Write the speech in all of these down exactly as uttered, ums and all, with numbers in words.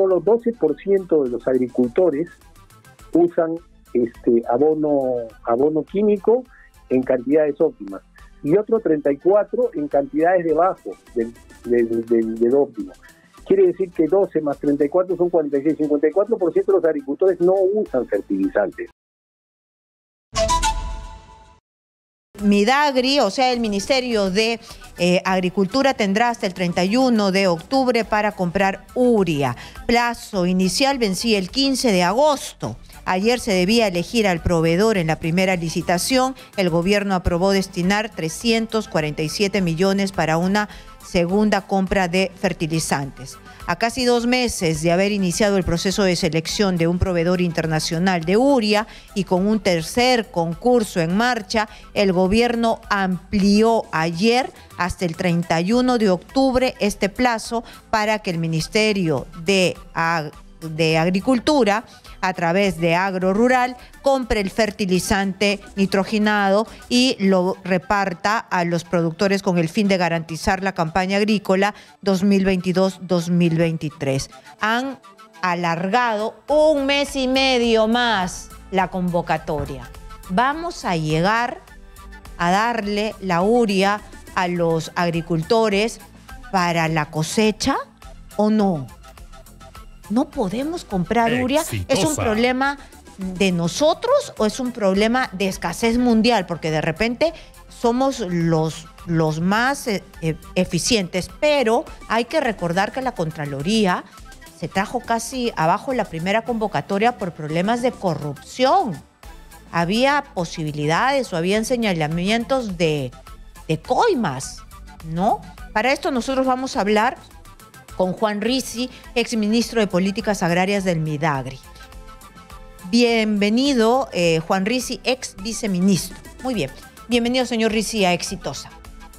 solo doce por ciento de los agricultores usan este abono, abono químico en cantidades óptimas, y otro treinta y cuatro por ciento en cantidades debajo del, del, del, del óptimo. Quiere decir que doce más treinta y cuatro son cuarenta y seis, cincuenta y cuatro por ciento de los agricultores no usan fertilizantes. Midagri, o sea, el Ministerio de eh, Agricultura, tendrá hasta el treinta y uno de octubre para comprar urea. Plazo inicial vencía el quince de agosto. Ayer se debía elegir al proveedor en la primera licitación. El gobierno aprobó destinar trescientos cuarenta y siete millones para una segunda compra de fertilizantes. A casi dos meses de haber iniciado el proceso de selección de un proveedor internacional de urea y con un tercer concurso en marcha, el gobierno amplió ayer hasta el treinta y uno de octubre este plazo para que el Ministerio de, Ag- de Agricultura, a través de Agro Rural, compre el fertilizante nitrogenado y lo reparta a los productores con el fin de garantizar la campaña agrícola dos mil veintidós dos mil veintitrés. Han alargado un mes y medio más la convocatoria. ¿Vamos a llegar a darle la urea a los agricultores para la cosecha o no? ¿No podemos comprar urea? ¿Es un problema de nosotros o es un problema de escasez mundial? Porque de repente somos los, los más eh, eficientes, pero hay que recordar que la Contraloría se trajo casi abajo la primera convocatoria por problemas de corrupción. Había posibilidades o habían señalamientos de, de coimas, ¿no? Para esto nosotros vamos a hablar con Juan Rizzi, exministro de Políticas Agrarias del Midagri. Bienvenido, eh, Juan Rizzi, ex viceministro. Muy bien. Bienvenido, señor Rizzi, a Exitosa.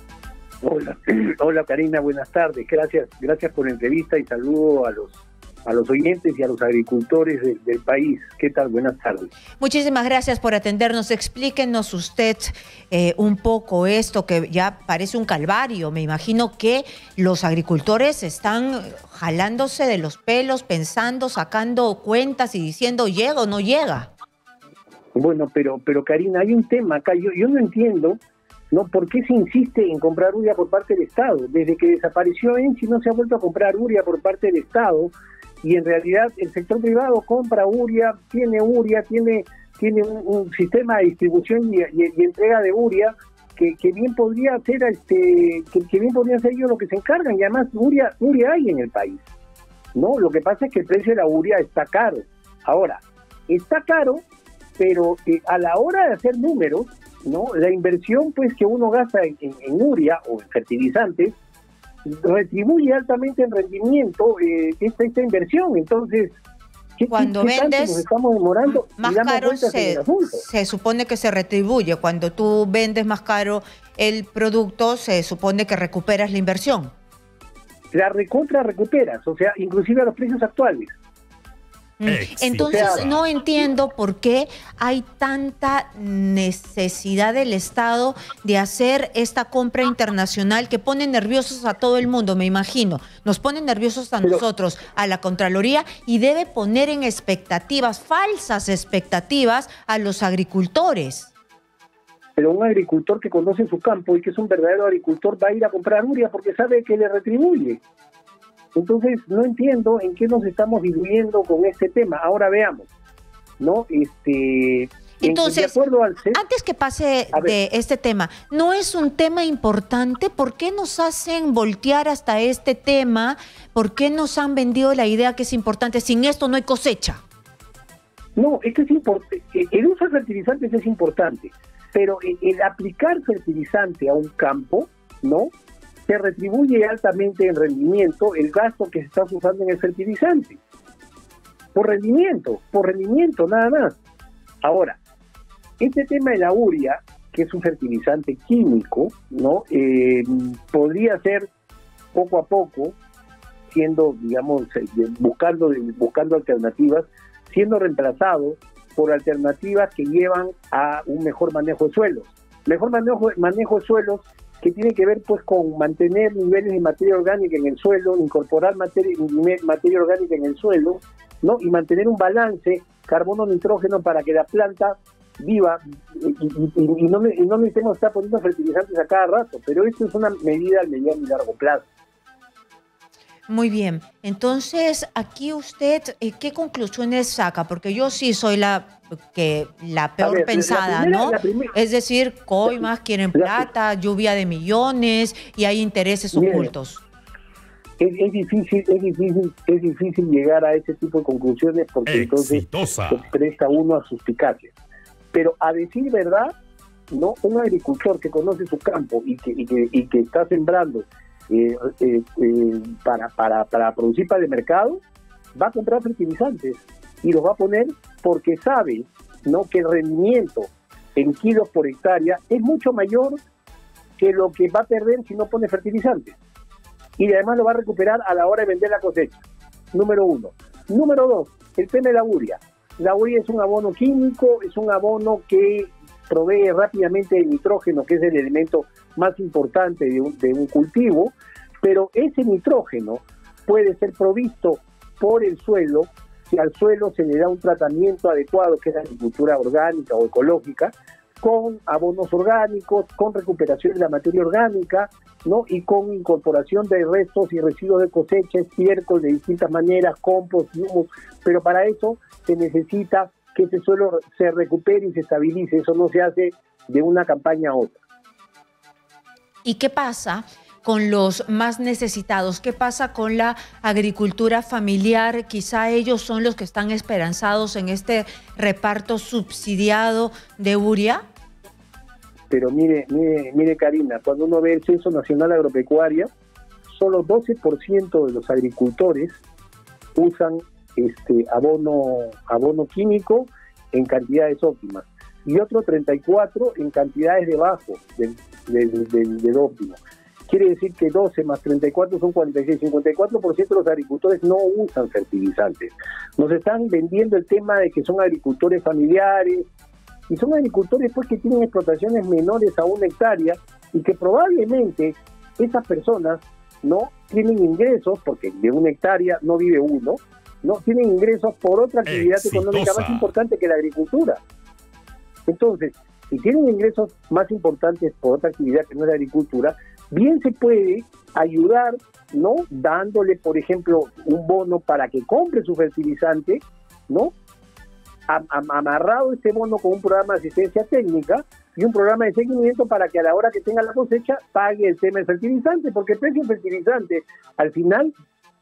Hola, hola Karina, buenas tardes. Gracias, gracias por la entrevista y saludo a los a los oyentes y a los agricultores de, del país. ¿Qué tal? Buenas tardes. Muchísimas gracias por atendernos. Explíquenos usted eh, un poco esto que ya parece un calvario. Me imagino que los agricultores están jalándose de los pelos, pensando, sacando cuentas y diciendo llega o no llega. Bueno, pero pero Karina, hay un tema acá. Yo, yo no entiendo, ¿no? ¿Por qué se insiste en comprar urea por parte del Estado? Desde que desapareció ENSI no se ha vuelto a comprar urea por parte del Estado. Y en realidad el sector privado compra urea, tiene urea, tiene tiene un, un sistema de distribución y, y, y entrega de urea que, que bien podría ser este que, que bien podrían ser ellos los que se encargan, y además urea urea hay en el país, ¿no? Lo que pasa es que el precio de la urea está caro. Ahora, está caro, pero eh, a la hora de hacer números, ¿no? La inversión pues que uno gasta en, en, en urea o en fertilizantes retribuye altamente en rendimiento eh, esta, esta inversión. Entonces, ¿qué, cuando qué, qué vendes nos estamos demorando? más caro se, se supone que se retribuye. Cuando tú vendes más caro el producto, se supone que recuperas la inversión. La recontra recuperas, o sea, inclusive a los precios actuales. Entonces, o sea, no entiendo por qué hay tanta necesidad del Estado de hacer esta compra internacional que pone nerviosos a todo el mundo, me imagino. Nos pone nerviosos a pero, nosotros, a la Contraloría, y debe poner en expectativas, falsas expectativas, a los agricultores. Pero un agricultor que conoce su campo y que es un verdadero agricultor va a ir a comprar urea porque sabe que le retribuye. Entonces, no entiendo en qué nos estamos diluyendo con este tema. Ahora veamos, ¿no? Este, Entonces, en, de acuerdo al C E P, antes que pase de este tema, ¿no es un tema importante? ¿Por qué nos hacen voltear hasta este tema? ¿Por qué nos han vendido la idea que es importante? Sin esto no hay cosecha. No, es que es importante. El uso de fertilizantes es importante, pero el, el aplicar fertilizante a un campo, ¿no?, se retribuye altamente en rendimiento el gasto que se está usando en el fertilizante. Por rendimiento, por rendimiento nada más. Ahora, este tema de la urea, que es un fertilizante químico, ¿no?, eh, podría ser poco a poco, siendo, digamos, buscando, buscando alternativas, siendo reemplazado por alternativas que llevan a un mejor manejo de suelos. Mejor manejo, manejo de suelos que tiene que ver pues con mantener niveles de materia orgánica en el suelo, incorporar materia, materia orgánica en el suelo, ¿no? Y mantener un balance carbono-nitrógeno para que la planta viva y, y, y, y no, y no necesitemos estar poniendo fertilizantes a cada rato, pero esto es una medida a mediano y largo plazo. Muy bien, entonces aquí usted, eh, ¿qué conclusiones saca? Porque yo sí soy la que la peor ver, pensada, la primera, ¿no? Primera, es decir, coimas, quieren plata, la, lluvia de millones y hay intereses miren, ocultos. Es, es difícil, es difícil, es difícil llegar a ese tipo de conclusiones porque Exitosa. entonces se presta uno a suspicacias. Pero a decir verdad, no, un agricultor que conoce su campo y que, y que, y que está sembrando Eh, eh, eh, para, para, para producir para el mercado, va a comprar fertilizantes y los va a poner porque sabe, ¿no?, que el rendimiento en kilos por hectárea es mucho mayor que lo que va a perder si no pone fertilizantes, y además lo va a recuperar a la hora de vender la cosecha. Número uno. Número dos, el tema de la urea. La urea es un abono químico, es un abono que provee rápidamente el nitrógeno, que es el elemento más importante de un, de un cultivo, pero ese nitrógeno puede ser provisto por el suelo si al suelo se le da un tratamiento adecuado, que es la agricultura orgánica o ecológica, con abonos orgánicos, con recuperación de la materia orgánica, ¿no?, y con incorporación de restos y residuos de cosecha, estiércol de distintas maneras, compost, humus, pero para eso se necesita que ese suelo se recupere y se estabilice. Eso no se hace de una campaña a otra. ¿Y qué pasa con los más necesitados? ¿Qué pasa con la agricultura familiar? Quizá ellos son los que están esperanzados en este reparto subsidiado de urea. Pero mire, mire, mire Karina, cuando uno ve el Censo Nacional Agropecuario, solo doce por ciento de los agricultores usan este abono, abono químico en cantidades óptimas, y otro treinta y cuatro por ciento en cantidades debajo del, del, del, del óptimo. Quiere decir que doce más treinta y cuatro son cuarenta y seis, cincuenta y cuatro por ciento de los agricultores no usan fertilizantes. Nos están vendiendo el tema de que son agricultores familiares, y son agricultores pues que tienen explotaciones menores a una hectárea, y que probablemente esas personas no tienen ingresos, porque de una hectárea no vive uno, no tienen ingresos por otra actividad Exitosa. económica más importante que la agricultura. Entonces, si tienen ingresos más importantes por otra actividad que no es la agricultura, bien se puede ayudar, ¿no?, dándole, por ejemplo, un bono para que compre su fertilizante, ¿no?, Am amarrado este bono con un programa de asistencia técnica y un programa de seguimiento para que a la hora que tenga la cosecha pague el tema del fertilizante, porque el precio del fertilizante al final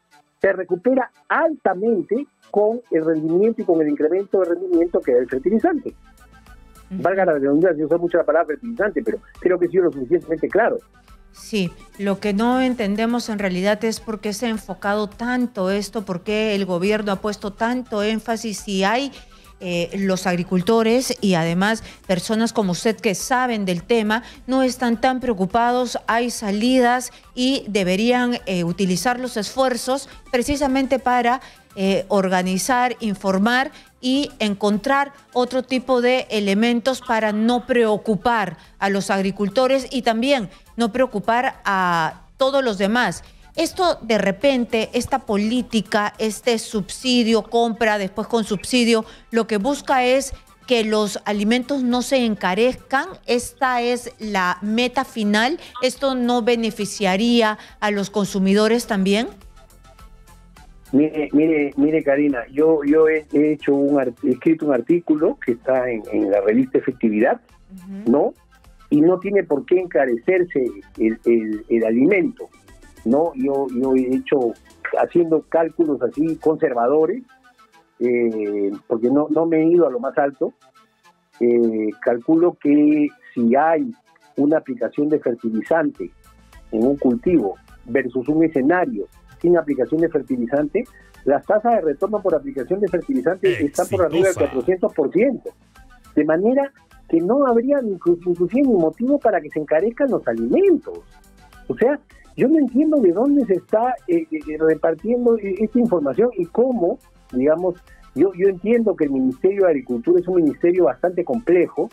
se recupera altamente con el rendimiento y con el incremento de rendimiento que da el fertilizante. Uh-huh. Valga la redundancia, yo uso mucho la palabra fertilizante, pero creo que he sido lo suficientemente claro. Sí, lo que no entendemos en realidad es por qué se ha enfocado tanto esto, por qué el gobierno ha puesto tanto énfasis, si hay eh, los agricultores y además personas como usted que saben del tema, no están tan preocupados, hay salidas y deberían eh, utilizar los esfuerzos precisamente para eh, organizar, informar y encontrar otro tipo de elementos para no preocupar a los agricultores y también no preocupar a todos los demás. Esto de repente, esta política, este subsidio, compra después con subsidio, lo que busca es que los alimentos no se encarezcan. Esta es la meta final. ¿Esto no beneficiaría a los consumidores también? Mire, mire, mire Karina, yo yo he, he hecho un he escrito un artículo que está en, en la revista Efectividad, uh-huh. ¿no? Y no tiene por qué encarecerse el, el, el alimento, ¿no? Yo yo he hecho haciendo cálculos así conservadores, eh, porque no no me he ido a lo más alto. Eh, calculo que si hay una aplicación de fertilizante en un cultivo versus un escenario sin aplicación de fertilizante, las tasas de retorno por aplicación de fertilizante Exitosa. están por arriba del cuatrocientos por ciento. De manera que no habría inclusive ni motivo para que se encarezcan los alimentos. O sea, yo no entiendo de dónde se está eh, eh, repartiendo esta información y cómo, digamos, yo, yo entiendo que el Ministerio de Agricultura es un ministerio bastante complejo,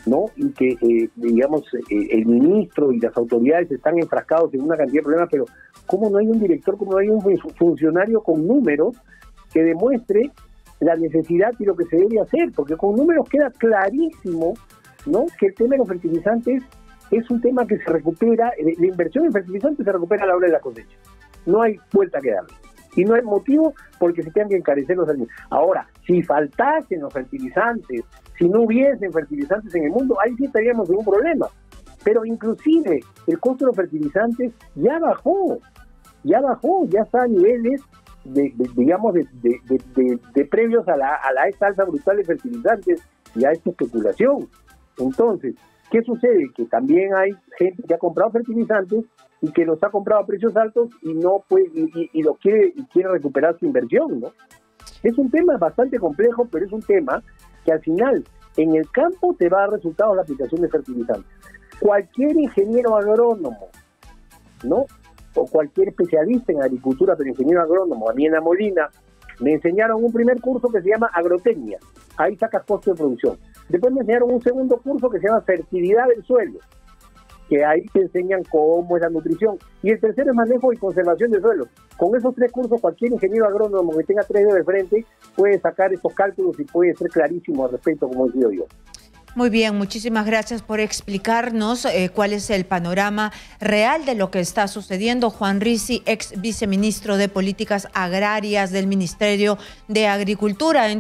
¿no? Y que, eh, digamos, eh, el ministro y las autoridades están enfrascados en una cantidad de problemas, pero ¿cómo no hay un director, cómo no hay un funcionario con números que demuestre la necesidad y lo que se debe hacer? Porque con números queda clarísimo, ¿no?, que el tema de los fertilizantes es un tema que se recupera, la inversión en fertilizantes se recupera a la hora de la cosecha. No hay vuelta que darle. Y no hay motivo porque se tengan que encarecer los alimentos. Ahora, si faltasen los fertilizantes, si no hubiesen fertilizantes en el mundo, ahí sí estaríamos en un problema. Pero inclusive el costo de los fertilizantes ya bajó, ya bajó, ya está a niveles, de, de, digamos, de, de, de, de, de previos a la, a la esta alza brutal de fertilizantes y a esta especulación. Entonces, ¿qué sucede? Que también hay gente que ha comprado fertilizantes y que los ha comprado a precios altos y no puede y, y, y lo quiere y quiere recuperar su inversión, ¿no? Es un tema bastante complejo, pero es un tema que al final en el campo te va a dar resultados la aplicación de fertilizantes. Cualquier ingeniero agrónomo, ¿no?, o cualquier especialista en agricultura, pero ingeniero agrónomo, a mí en La Molina me enseñaron un primer curso que se llama agrotecnia, ahí sacas costo de producción. Después me enseñaron un segundo curso que se llama fertilidad del suelo, que ahí te enseñan cómo es la nutrición. Y el tercero es manejo y conservación del suelo. Con esos tres cursos, cualquier ingeniero agrónomo que tenga tres dedos de frente puede sacar estos cálculos y puede ser clarísimo al respecto, como he dicho yo. Muy bien, muchísimas gracias por explicarnos eh, cuál es el panorama real de lo que está sucediendo. Juan Rizzi, ex viceministro de Políticas Agrarias del Ministerio de Agricultura.